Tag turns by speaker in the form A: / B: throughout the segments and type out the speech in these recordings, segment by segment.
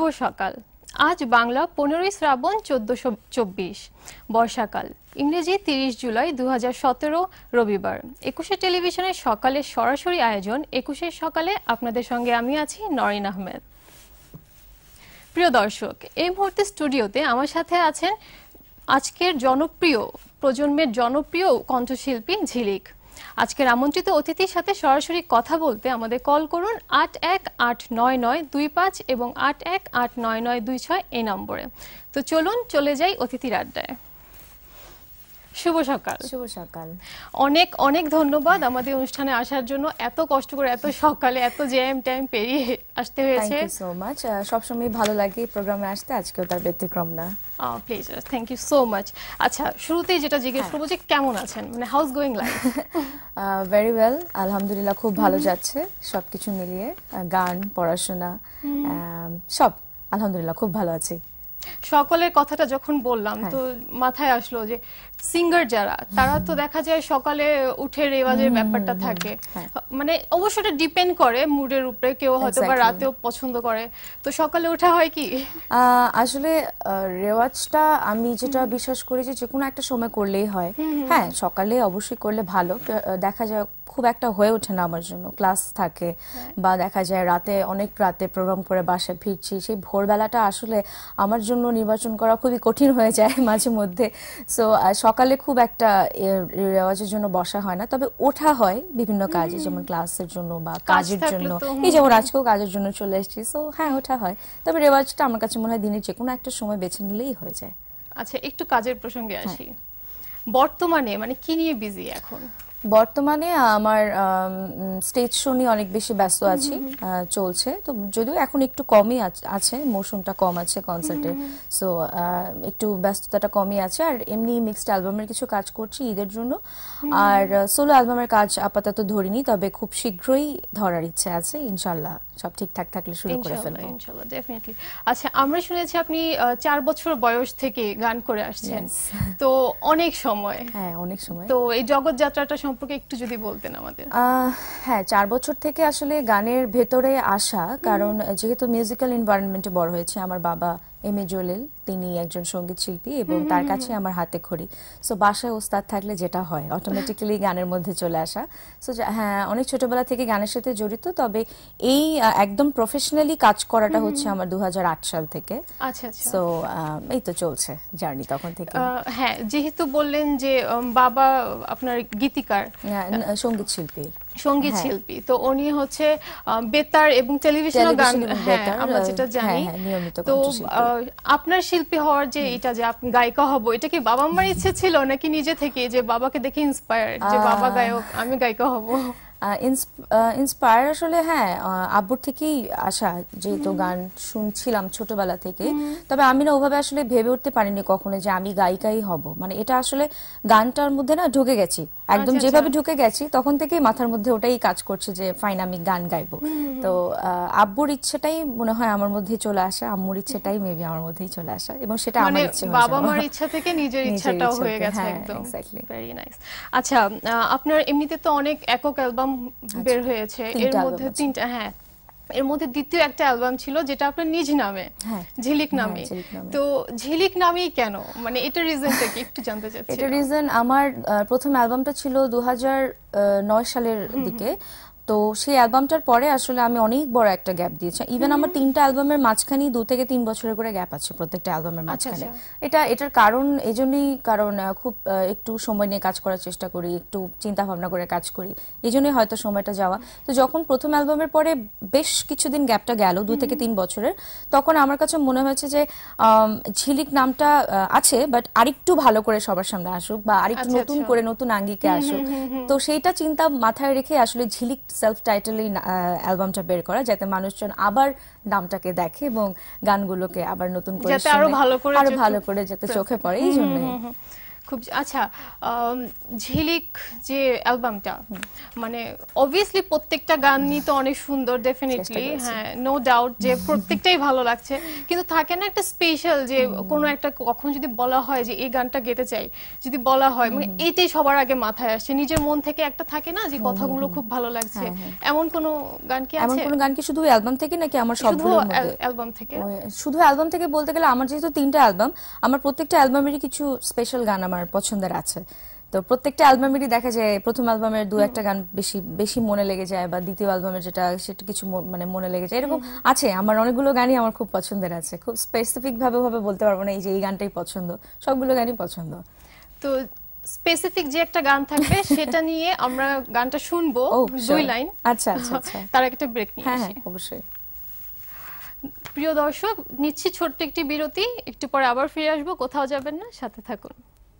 A: সকাল। আজ বাংলা 15 শ্রাবণ 1424 বর্ষাকাল, ইংরেজি 30 জুলাই 2017 রবিবার। 21 টেলিভিশনের সকালে সরাসরি আয়োজন 21 সকালে আপনাদের সঙ্গে আমি আছি নরিন আহমেদ। প্রিয় দর্শক, এই মুহূর্তে স্টুডিওতে আমার সাথে আছেন আজকের প্রজন্মের জনপ্রিয় কণ্ঠশিল্পী ঝিলিক। আজকের আমন্ত্রিত অতিথির সাথে সরাসরি কথা বলতে আমাদের কল করুন 818992 এবং 818992 এই নম্বরে। তো চলুন চলে যাই অতিথির আড্ডায়। শুভ সকাল।
B: শুভ সকাল।
A: অনেক অনেক ধন্যবাদ আমাদের অনুষ্ঠানে আসার জন্য। এত কষ্ট করে এত সকালে এত জ্যাম টাইম পেরিয়ে আসতে হয়েছে।
B: Thank you so much. সবসময় ভালো লাগে প্রোগ্রামে আসতে, আজকেও তার ব্যতিক্রম না।
A: Pleasure, thank you so much. আচ্ছা, শুরুতেই যেটা জিজ্ঞেস করবো যে কেমন আছেন, মানে how's going life?
B: Very well, আলহামদুলিল্লাহ, খুব ভালো যাচ্ছে সবকিছু মিলিয়ে। গান, পড়াশোনা, সব আলহামদুলিল্লাহ খুব ভালো আছি।
A: সকালের কথাটা যখন বললাম তো মাথায় আসলো যে সিঙ্গার যারা, তারা তো দেখা যায় সকালে উঠে রেওয়াজের ব্যাপারটা থাকে, মানে অবশ্যই এটা ডিপেন্ড করে মুডের উপরে। কেউ হয়তো বা রাতেও পছন্দ করে, তো সকালে ওঠা হয় কি?
B: আসলে রেওয়াজটা আমি যেটা বিশ্বাস করি যে কোনো একটা সময় করলেই হয়। হ্যাঁ, সকালে অবশ্যই করলে ভালো। দেখা যায় খুব একটা হয়ে ওঠে না আমার জন্য, ক্লাস থাকে বা দেখা যায় অনেক রাতে প্রোগ্রাম করে বাসায় ফিরছি, সেই ভোরবেলাটা আসলে আমার জন্য নির্বাচন করা খুবই কঠিন হয়ে যায় মাঝে মধ্যে। সো সকালে খুব একটা রেওয়াজের জন্য বসা হয় না, তবে ওঠা হয় বিভিন্ন কাজে, যেমন ক্লাসের জন্য বা কাজের জন্য। এই যেমন আজকেও কাজের জন্য চলে এসেছি, সো হ্যাঁ ওঠা হয়। তবে রেওয়াজটা আমার কাছে মনে হয় দিনের যে কোনো একটা সময় বেছে নিলেই হয়ে যায়।
A: আচ্ছা, একটু কাজের প্রসঙ্গে আসি। বর্তমানে মানে কি নিয়ে বিজি এখন?
B: বর্তমানে আমার স্টেজ শো নিয়ে অনেক বেশি ব্যস্ত আছি, চলছে। তো যদিও এখন একটু কমই আছে, মৌসুমটা কম আছে কনসার্টের, সো একটু ব্যস্ততাটা কমই আছে। আর এমনি মিক্সড অ্যালবামের কিছু কাজ করছি ঈদের জন্য, আর সোলো অ্যালবামের কাজ আপাতত ধরিনি, তবে খুব শীঘ্রই ধরার ইচ্ছে আছে। ইনশাল্লাহ সব ঠিকঠাক থাকলে শুরু করে ফেলবো।
A: ইনশাআল্লাহ, ডেফিনেটলি। আচ্ছা, আমরা শুনেছি আপনি 4 বছর বয়স থেকে গান করে আসছেন, তো অনেক সময়।
B: হ্যাঁ, অনেক সময়।
A: তো এই জগৎযাত্রাটা সম্পর্কে একটু যদি বলতেন আমাদের।
B: হ্যাঁ, 4 বছর থেকে আসলে গানের ভেতরে আসা, কারণ যেহেতু মিউজিক্যাল এনভায়রনমেন্টে বড় হয়েছে। আমার বাবা এম.এ. জলিল, তিনি একজন সঙ্গীত শিল্পী এবং তার কাছে আমার হাতে খড়ি। সো বাসায় ওস্তাদ থাকলে যেটা হয়, অটোমেটিক্যালি গানের মধ্যে চলে আসা। সো হ্যাঁ, অনেক ছোটবেলা থেকে গানের সাথে জড়িত, তবে এই একদম প্রফেশনালি কাজ করাটা হচ্ছে আমার 2008 সাল থেকে।
A: আচ্ছা আচ্ছা।
B: সো এই তো চলছে জার্নি তখন থেকে।
A: হ্যাঁ, যেহেতু বললেন যে বাবা আপনার গীতিকার,
B: সঙ্গীত শিল্পী,
A: সঙ্গীত শিল্পী, তো উনি হচ্ছে বেতার এবং টেলিভিশনে গান, আমরা যেটা জানি। তো আপনার শিল্পী হওয়ার যে এটা যে আপনি গায়িকা হব, এটা কি বাবা মার ইচ্ছে ছিল নাকি নিজে থেকে, যে বাবাকে দেখে ইন্সপায়ার যে বাবা গায়ক, আমি গায়িকা হব?
B: ইন্সপায়ার আসলে হ্যাঁ, আব্বুর থেকেই আসা, যেহেতু গান শুনছিলাম ছোটবেলা থেকে। তবে আমি না ওভাবে আসলে ভেবে উঠতে পারিনি কখনো যে আমি গায়িকাই হব। মানে এটা আসলে গানটার মধ্যে না ঢুকে গেছি, একদম যেভাবে ঢুকে গেছি তখন থেকেই মাথার মধ্যে ওটাই কাজ করছে যে ফাইন, আমি গান গাইবো। তো আব্বুর ইচ্ছেটাই মনে হয় আমার মধ্যে চলে আসা, আম্মুর ইচ্ছেটাই মেবি আমার মধ্যেই চলে আসা, এবং সেটা আমার ইচ্ছে হয়েছে।
A: বাবা মার ইচ্ছা থেকে নিজের ইচ্ছাটাও হয়ে গেছে একদম।
B: Exactly, very
A: nice. আচ্ছা, আপনার এমনিতে তো অনেক একক অ্যালবাম বের হয়েছে, এর মধ্যে 3টা, হ্যাঁ, এর মধ্যে দ্বিতীয় একটা অ্যালবাম ছিল যেটা আপনার নিজ নামে, ঝিলিক নামে। তো ঝিলিক নামেই কেন, মানে এটা রিজনটা কি একটু জানতে চাচ্ছি।
B: এটা রিজন, আমার প্রথম অ্যালবামটা ছিল 2009 সালের দিকে। তো সেই অ্যালবামটার পরে আসলে আমি অনেক বড় একটা গ্যাপ দিয়েছি। ইভেন আমার 3টা অ্যালবামের মাঝখানে 2 থেকে 3 বছরের করে গ্যাপ আছে প্রত্যেকটা অ্যালবামের মাঝখানে। এটার কারণ এজন্যই, কারণ খুব একটু সময় নিয়ে কাজ করার চেষ্টা করি, একটু চিন্তা ভাবনা করে কাজ করি, এজন্যই হয়তো সময়টা যাওয়া। তো যখন প্রথম অ্যালবামের পরে বেশ কিছুদিন গ্যাপটা গেল, 2 থেকে 3 বছরের, তখন আমার কাছে মনে হয়েছে যে ঝিলিক নামটা আছে, বাট আরেকটু ভালো করে সবার সামনে আসুক, বা আরেকটু নতুন করে নতুন আঙ্গিকে আসুক। তো সেইটা চিন্তা মাথায় রেখে আসলে ঝিলিক সেলফ টাইটেলই অ্যালবামটা বের করা, যাতে মানুষজন আবার নামটাকে দেখে এবং গানগুলোকে আবার নতুন করে
A: আরো ভালো করে
B: যাতে চোখে পড়ে, এই জন্যই।
A: খুব আচ্ছা, ঝিলিক যে অ্যালবামটা, মানে অবভিয়াসলি প্রত্যেকটা গানই তো অনেক সুন্দর, ডেফিনেটলি, হ্যাঁ, নো ডাউট যে প্রত্যেকটাই ভালো লাগছে, কিন্তু থাকে না একটা স্পেশাল যে কোনো একটা কখন যদি বলা হয় যে এই গানটা গেতে চাই, যদি বলা হয় মানে এইটাই সবার আগে মাথায় আসে, নিজের মন থেকে একটা থাকে না যে কথাগুলো খুব ভালো লাগছে, এমন কোনো গান কি আছে?
B: এমন কোনো গান কি শুধু অ্যালবাম থেকে নাকি আমার সবগুলোর মধ্যে?
A: অ্যালবাম থেকে।
B: শুধু অ্যালবাম থেকে বলতে গেলে আমার যেহেতু 3টা অ্যালবাম, আমার প্রত্যেকটা অ্যালবামেরই কিছু স্পেশাল গান আমার পছন্দের আছে। তো প্রত্যেকটা অ্যালবামেরই দেখা যায় প্রথম অ্যালবামের দু একটা গান বেশি বেশি মনে লেগে যায়, বা দ্বিতীয় অ্যালবামের যেটা সেটা কিছু মানে মনে লেগে যায়, এরকম আছে। আমার অনেকগুলো গানই আমার খুব পছন্দের আছে, খুব স্পেসিফিক ভাবে বলতে পারবো না এই যে এই গানটাই পছন্দ, সবগুলো গানই পছন্দ।
A: তো স্পেসিফিক যে একটা গান থাকবে সেটা নিয়ে আমরা গানটা শুনবো, 2 লাইন।
B: আচ্ছা আচ্ছা আচ্ছা,
A: তার একটা ব্রেক নিয়ে
B: হ্যাঁ
A: আসি।
B: হ্যাঁ অবশ্যই।
A: প্রিয় দর্শক, নিচ্ছি ছোট্ট একটি বিরতি, একটু পরে আবার ফিরে আসবো, কোথাও যাবেন না, সাথে থাকুন।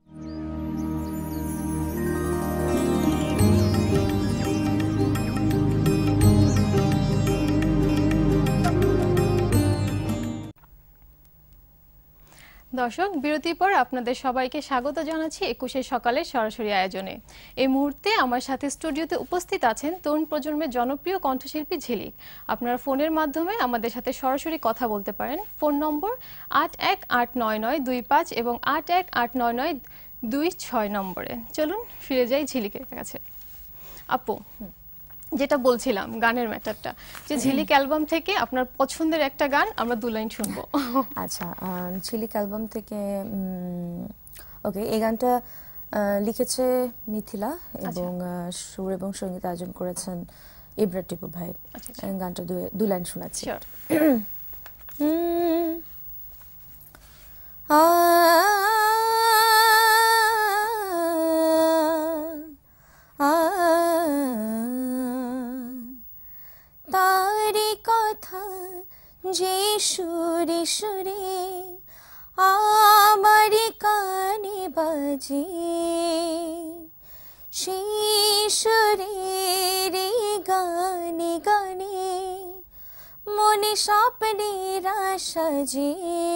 A: দর্শক, বিরতির পর আপনাদের সবাইকে স্বাগত জানাচ্ছি 21শে সকালের সরাসরি আয়োজনে। এই মুহূর্তে আমার সাথে স্টুডিওতে উপস্থিত আছেন তরুণ প্রজন্মের জনপ্রিয় কণ্ঠশিল্পী ঝিলিক। আপনারা ফোনের মাধ্যমে আমাদের সাথে সরাসরি কথা বলতে পারেন। ফোন নম্বর 81899255 এবং 81899226 নম্বরে। চলুন ফিরে যাই ঝিলিকের কাছে। আপু, যেটা বলছিলাম গানের ম্যাটারটা, যে ঝিলিক অ্যালবাম থেকে আপনার পছন্দের একটা গান আমরা 2 লাইন শুনবো।
B: আচ্ছা, ঝিলিক অ্যালবাম থেকে ওকে, এই গানটা লিখেছে মিথিলা এবং সুর এবং সঙ্গীত আয়োজন করেছেন ইবরা টিপু ভাই। গানটা 2 লাইন শোনাচ্ছি। তারি কথা যে সুরে সুরে আমার কানে বাজে, সেই সুরের গানে গানে মনে স্বপ্নের সাজে।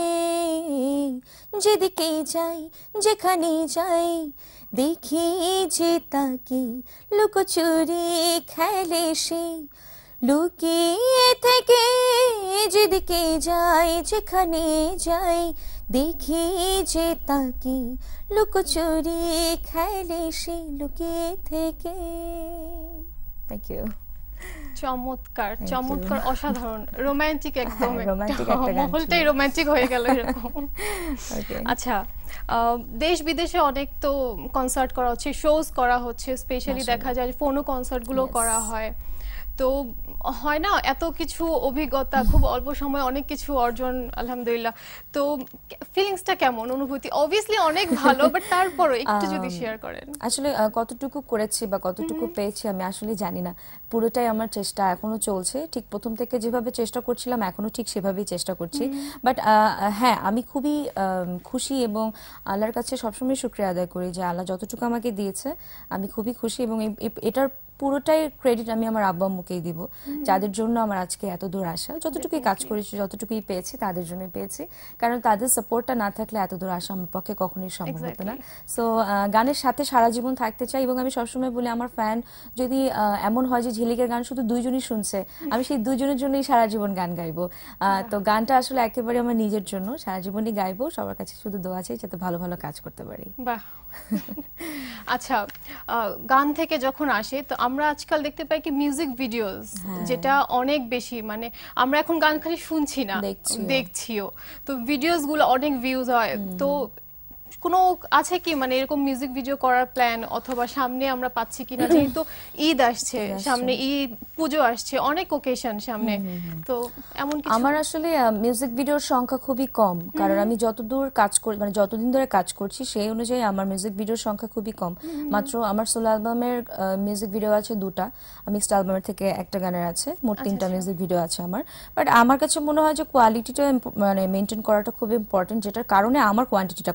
B: যেদিকে যাই যেখানে যাই দেখি যে তাকে লুকোচুরি খেলে সে, লুকিয়ে থেকে যেদিকে যাই যেখানে যাই দেখি যে তাকে লুকোচুরি খেলে সে, লুকিয়ে থেকে। Thank you.
A: চমৎকার চমৎকার, অসাধারণ, রোমান্টিক, একদম
B: মহলটাই
A: রোমান্টিক হয়ে গেল এরকম। আচ্ছা, দেশ বিদেশে অনেক তো কনসার্ট করা হচ্ছে, শোজ করা হচ্ছে, স্পেশালি দেখা যায় ফোনো কনসার্ট গুলো করা হয়, তো হয় না এত কিছু অভিজ্ঞতা, খুব অল্প সময়ে অনেক কিছু অর্জন, আলহামদুলিল্লাহ। তো ফিলিংসটা কেমন, অনুভূতি? অবভিয়াসলি অনেক ভালো, বাট তারপরও একটু যদি শেয়ার করেন।
B: আসলে কতটুকু করেছি বা কতটুকু পেয়েছি আমি আসলে জানি না, পুরোটাই আমার চেষ্টা এখনো চলছে। ঠিক প্রথম থেকে যেভাবে চেষ্টা করছিলাম এখনো ঠিক সেভাবেই চেষ্টা করছি। বাট হ্যাঁ, আমি খুবই খুশি এবং আল্লাহর কাছে সবসময় শুকরিয়া আদায় করি যে আল্লাহ যতটুকু আমাকে দিয়েছে আমি খুবই খুশি, এবং এটার পুরোটাই ক্রেডিট আমি আমার আব্বা আম্মুকেই দিব, যাদের জন্য আমার আজকে এত দূর আসা। যতটুকুই কাজ করেছি, যতটুকুই পেয়েছি তাদের জন্যই পেয়েছি, কারণ তাদের সাপোর্টটা না থাকলে এত দূর আসা আমার পক্ষে কখনোই সম্ভব হতো না। সো গানের সাথে সারা জীবন থাকতে চাই, এবং আমি সবসময় বলি আমার ফ্যান যদি এমন হয় যে ঝিলিকের গান শুধু 2 জনই শুনছে, আমি সেই 2 জনের জন্যই সারা জীবন গান গাইবো। তো গানটা আসলে একেবারে আমার নিজের জন্য, সারা জীবনই গাইবো। সবার কাছে শুধু দোয়া চাই যাতে ভালো ভালো কাজ করতে পারি।
A: বাহ। আচ্ছা, গান থেকে যখন আসে, তো আমরা আজকাল দেখতে পাই কি মিউজিক ভিডিওস, যেটা অনেক বেশি, মানে আমরা এখন গান খালি শুনছি না, দেখছিও, তো ভিডিওস গুলো অনেক ভিউজ হয়। তো কোনো আছে কি মানে এরকম মিউজিক ভিডিও করার প্ল্যান, অথবা সামনে আমরা পাচ্ছি কিনা? যেহেতু ঈদ আসছে সামনে, ঈদ পুজো আসছে, অনেক ওকেশন সামনে, তো এমন কিছু?
B: আমার আসলে মিউজিক ভিডিওর সংখ্যা খুবই কম, কারণ আমি যতদূর কাজ করি, মানে যতদিন ধরে কাজ করছি সেই অনুযায়ী আমার মিউজিক ভিডিওর সংখ্যা খুবই কম। মাত্র আমার সোলো অ্যালবামের মিউজিক ভিডিও আছে 2টা, মিক্সড অ্যালবামের থেকে একটা গানের আছে, মোট 3টা মিউজিক ভিডিও আছে আমার। বাট আমার কাছে মনে হয় যে কোয়ালিটিটা মানে মেনটেন করাটা খুব ইম্পর্টেন্ট, যেটার কারণে আমার কোয়ান্টিটিটা কমে যাচ্ছে।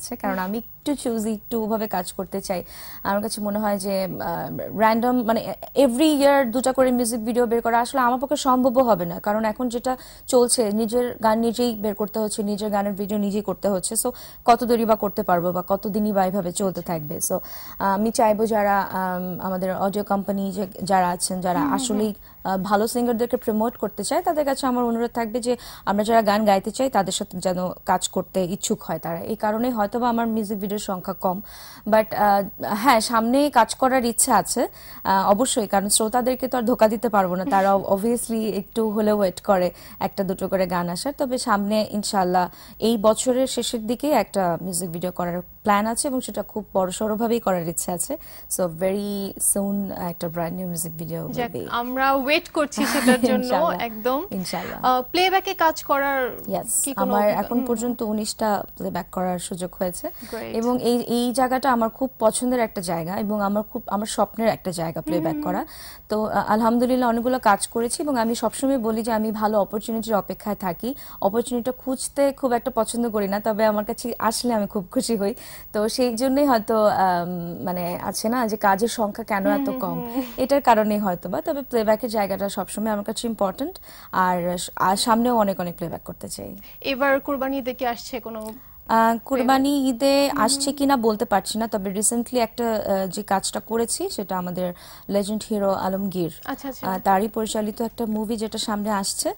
B: আছে, কারণ আমি একটু চুজি, একটু ওভাবে কাজ করতে চাই। আমার কাছে মনে হয় যে র্যান্ডম মানে এভরি ইয়ার দুটা করে মিউজিক ভিডিও বের করা আসলে আমার পক্ষে সম্ভবও হবে না, কারণ এখন যেটা চলছে নিজের গান নিজেই বের করতে হচ্ছে, নিজের গানের ভিডিও নিজেই করতে হচ্ছে। সো কত দেরি বা করতে পারবো বা কতদিনই বা এইভাবে চলতে থাকবে। সো আমি চাইবো যারা আমাদের অডিও কোম্পানি যারা আছেন, যারা আসলেই ভালো সিঙ্গারদেরকে প্রমোট করতে চায়, তাদের কাছে আমার অনুরোধ থাকবে যে আমরা যারা গান গাইতে চাই তাদের সাথে যেন কাজ করতে ইচ্ছুক হয় তারা। এই কারণেই হয়তো বা আমার মিউজিক ভিডিওর সংখ্যা কম, বাট হ্যাঁ সামনে কাজ করার ইচ্ছা আছে অবশ্যই, কারণ শ্রোতাদেরকে তো আর ধোকা দিতে পারবো না, তারা অবভিয়াসলি একটু হলেও ওয়েট করে একটা দুটো করে গান আসার। তবে সামনে ইনশাল্লাহ এই বছরের শেষের দিকে একটা মিউজিক ভিডিও করার প্ল্যান আছে এবং সেটা খুব বড়সড় ভাবেই করার ইচ্ছা আছে। সো ভেরি সুন একটা ব্র্যান্ড নিউ মিউজিক ভিডিও হবে।
A: আমরা ওয়েট করছি সেটার জন্য একদম
B: ইনশাআল্লাহ।
A: প্লেব্যাকে কাজ করার কি কোনো
B: আমার এখন পর্যন্ত 19টা প্লেব্যাক করার সুযোগ হয়েছে এবং এই জায়গাটা আমার খুব পছন্দের একটা জায়গা এবং আমার স্বপ্নের একটা জায়গা প্লেব্যাক করা। তো আলহামদুলিল্লাহ অনেকগুলো কাজ করেছি এবং আমি সবসময় বলি যে আমি ভালো অপরচুনিটির অপেক্ষায় থাকি। অপরচুনিটিটা খুঁজতে খুব একটা পছন্দ করি না, তবে আমার কাছে আসলে আমি খুব খুশি হই। তো সেই জন্যই হয়তো মানে আছে না যে কাজের সংখ্যা কেন এত কম, এটার কারণেই হয়তো বা। তবে প্লেব্যাকের জায়গাটা সবসময় আমার কাছে ইম্পর্টেন্ট, আর সামনেও অনেক অনেক প্লেব্যাক করতে চাই।
A: এবার কুরবানি ঈদে কি আসছে কোনো?
B: কুরবানি ঈদে আসছে কিনা বলতে পারছি না, তবে রিসেন্টলি একটা যে কাজটা করেছি সেটা আমাদের লেজেন্ড হিরো আলমগীর তারই পরিচালিত একটা মুভি যেটা সামনে আসছে,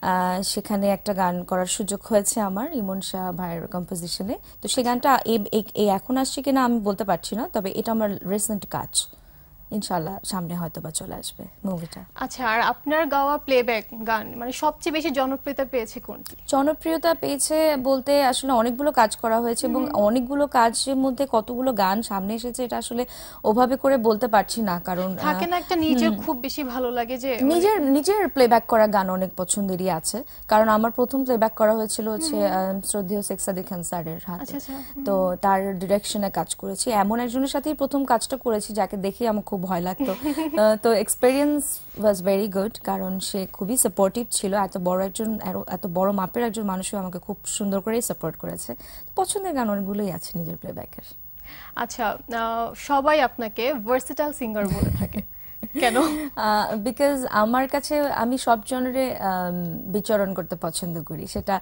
B: সেখানে একটা গান করার সুযোগ হয়েছে আমার ইমন শাহ ভাইয়ের কম্পোজিশনে। তো সেই গানটা এখন আসছে কিনা আমি বলতে পারছি না, তবে এটা আমার রিসেন্ট কাজ, ইনশাআল্লাহ সামনে হয়তো বা চলে আসবে মুভিটা।
A: আচ্ছা, আর আপনার গাওয়া প্লেব্যাক গান মানে সবচেয়ে বেশি জনপ্রিয়তা পেয়েছে কোনটি?
B: জনপ্রিয়তা পেয়েছে বলতে আসলে অনেকগুলো কাজ করা হয়েছে এবং অনেকগুলো কাজের মধ্যে কতগুলো গান সামনে এসেছে এটা আসলে ওভাবে করে বলতে পারছি না, কারণ
A: থাকে না একটা নিজের খুব বেশি ভালো লাগে যে
B: নিজের প্লেব্যাক করা গান অনেক পছন্দেরই আছে। কারণ আমার প্রথম প্লেব্যাক করা হয়েছিল হচ্ছে শ্রদ্ধেয় শেখ সাদিক খান স্যারের হাতে। তো তার ডিরেকশনে কাজ করেছি, এমন একজনের সাথেই প্রথম কাজটা করেছি যাকে দেখে আমার খুব ভয় লাগতো। তো এক্সপেরিয়েন্স ওয়াজ ভেরি গুড, কারণ সে খুবই সাপোর্টিভ ছিল। এত বড় মাপের একজন মানুষও আমাকে খুব সুন্দর করেই সাপোর্ট করেছে। পছন্দের গান অনেকগুলোই আছে নিজের প্লেব্যাকের।
A: আচ্ছা, সবাই আপনাকে ভার্সেটাইল সিঙ্গার বলে থাকে কেন?
B: বিকজ আমার কাছে আমি সব জনরে বিচরণ করতে পছন্দ করি। সেটা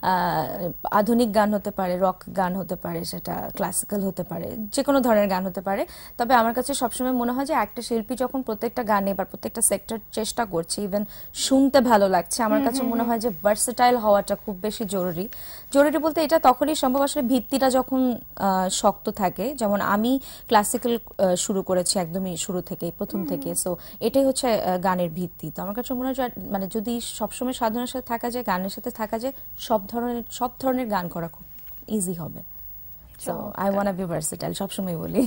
B: আধুনিক গান হতে পারে, রক গান হতে পারে, সেটা ক্লাসিক্যাল হতে পারে, যে কোনো ধরনের গান হতে পারে। তবে আমার কাছে সবসময় মনে হয় যে একটা শিল্পী যখন প্রত্যেকটা গানে বা প্রত্যেকটা সেক্টর চেষ্টা করছে, ইভেন শুনতে ভালো লাগছে, আমার কাছে মনে হয় যে ভার্সেটাইল হওয়াটা খুব বেশি জরুরি। জরুরি বলতে এটা তখনই সম্ভব আসলে ভিত্তিটা যখন শক্ত থাকে। যেমন আমি ক্লাসিক্যাল শুরু করেছি একদমই শুরু থেকে, প্রথম থেকে। সো এটাই হচ্ছে গানের ভিত্তি। তো আমার কাছে মনে হয় মানে যদি সবসময় সাধনার সাথে থাকা যায়, গানের সাথে থাকা যায়, সব ধরনের গান করা খুব ইজি হবে। So I want to be versatile, সবসময় বলি।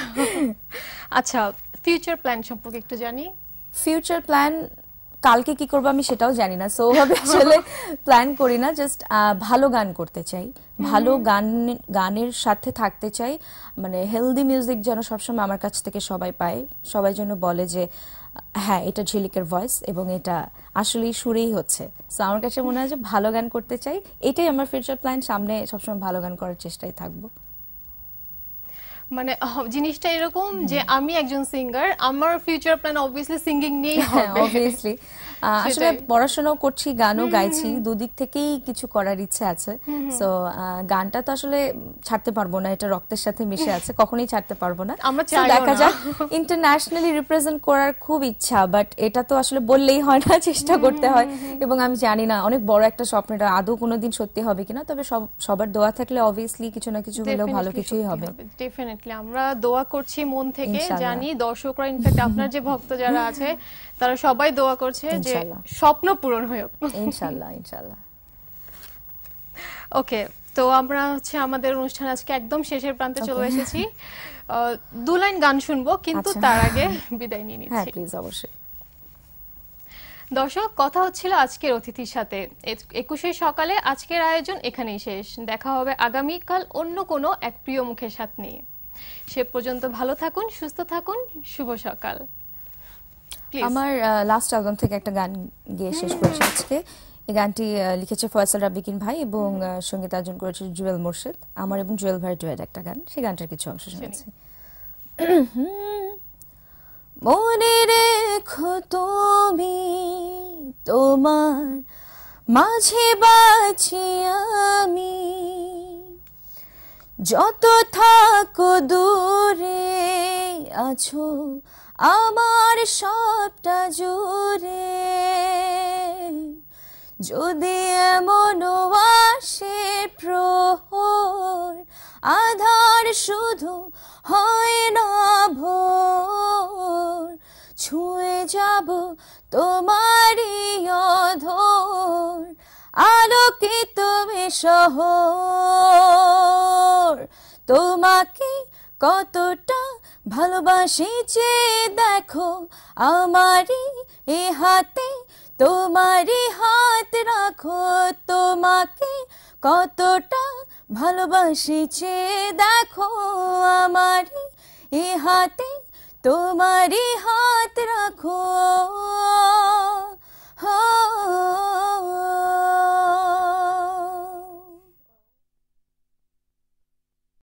A: আচ্ছা, ফিউচার প্ল্যান সম্পর্কে একটু জানি।
B: ফিউচার প্ল্যান কালকে কি করবো আমি সেটাও জানি না, সো ওভাবে আসলে প্ল্যান করি না। জাস্ট ভালো গান করতে চাই, ভালো গানের সাথে থাকতে চাই, মানে হেলদি মিউজিক যেন সবসময় আমার কাছ থেকে সবাই পায়, সবাই যেন বলে যে হ্যাঁ এটা ঝিলিকের ভয়েস এবং এটা আসলেই সুরেই হচ্ছে। সো আমার কাছে মনে হয় যে ভালো গান করতে চাই, এটাই আমার ফিউচার প্ল্যান। সামনে সবসময় ভালো গান করার চেষ্টায় থাকবো।
A: মানে জিনিসটা এরকম যে আমি একজন সিঙ্গার, আমার ফিউচার প্ল্যান অবভিয়াসলি সিঙ্গিং নিয়েই হবে।
B: অবভিয়াসলি আসলে পড়াশোনাও করছি, গানও গাইছি, দুদিক থেকেই কিছু করার ইচ্ছে আছে। সো গানটা তো আসলে ছাড়তে পারবো না, এটা রক্তের সাথে মিশে আছে, কখনোই ছাড়তে পারবো না। দেখা যাক, ইন্টারন্যাশনালি রিপ্রেজেন্ট করার খুব ইচ্ছা, বাট এটা তো আসলে বললেই হয় না, চেষ্টা করতে হয়। এবং আমি জানি না অনেক বড় একটা স্বপ্ন, এটা আদৌ কোনোদিন সত্যি হবে কিনা, তবে সবার দোয়া থাকলে অবভিয়াসলি কিছু না কিছু হলেও ভালো কিছুই হবে।
A: ডেফিনেটলি আমরা দোয়া করছি মন থেকে, জানি দর্শকরা, ইনফ্যাক্ট আপনার যে ভক্ত যারা আছে তারা সবাই দোয়া করছে যে স্বপ্ন পূরণ হোক
B: ইনশাআল্লাহ। ইনশাআল্লাহ।
A: ওকে, তো আমরা হচ্ছে আমাদের অনুষ্ঠান আজকে একদম শেষের প্রান্তে চলে এসেছি। 2 লাইন গান শুনবো, কিন্তু তার আগে বিদায় নিয়ে নিচ্ছি।
B: হ্যাঁ প্লিজ, অবশ্যই।
A: দর্শক, কথা হচ্ছিল আজকের অতিথির সাথে। 21শে সকালে আজকের আয়োজন এখানেই শেষ। দেখা হবে আগামীকাল অন্য কোনো এক প্রিয় মুখের সাথে নিয়ে। সে পর্যন্ত ভালো থাকুন, সুস্থ থাকুন, শুভ সকাল।
B: আমার লাস্ট অ্যালবাম থেকে একটা গান গিয়ে শেষ করছি আজকে। এই গানটি লিখেছে ফয়সাল রাব্বিকিন ভাই এবং সঙ্গীতায়োজন করেছে জুয়েল মোর্শেদ। আমার এবং জুয়েল ভাইয়ের ডুয়েট একটা গান, সেই গানটার কিছু অংশ শুনেছি। মনে রেখো তুমি তোমার মাঝে বাছি আমি, যত থাকো দূরে আছো আমার সবটা জুড়ে। যদি এমনও আসে প্রহর, আধার শুধু হয় না ভোর, ছুঁয়ে যাব তোমারই অধর, আলোকিত শহর। তোমাকে কতটা ভালোবাসি যে দেখো আমারই এ হাতে, তোমারই হাত রাখো। তোমাকে কতটা ভালোবাসি যে দেখো আমারই এ হাতে, তোমারই হাত রাখো।